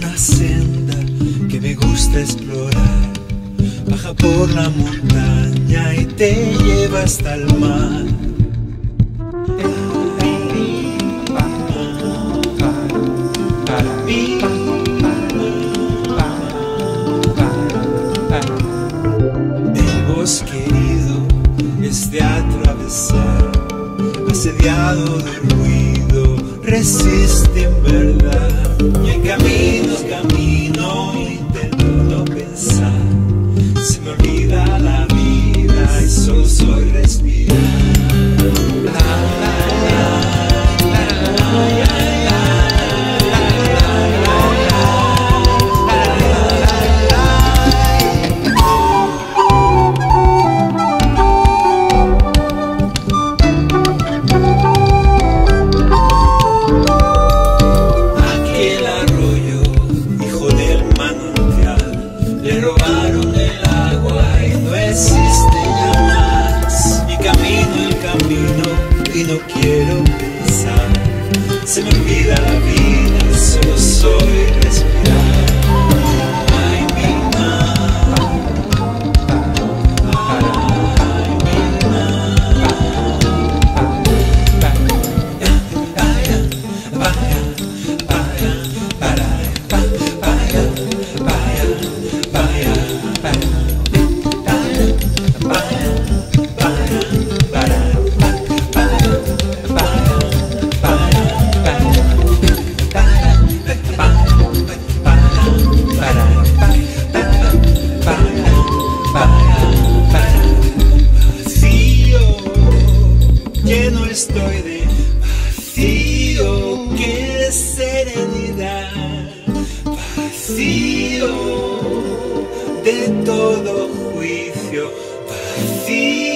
una senda que me gusta explorar. Baja por la montaña y te lleva hasta el mar. El bosque herido es de atravesar, asediado de ruido, resiste en verdad. Y en camino, intento no pensar. Se me olvida la vida y solo soy respirar. Le robaron el agua y no existe ya más. Mi camino, el camino, y no quiero pensar. Se me olvida la vida, solo soy respirar. Ay, mi mar. Ay, mi mar. Lleno estoy de vacío, que serenidad, vacío de todo juicio, vacío.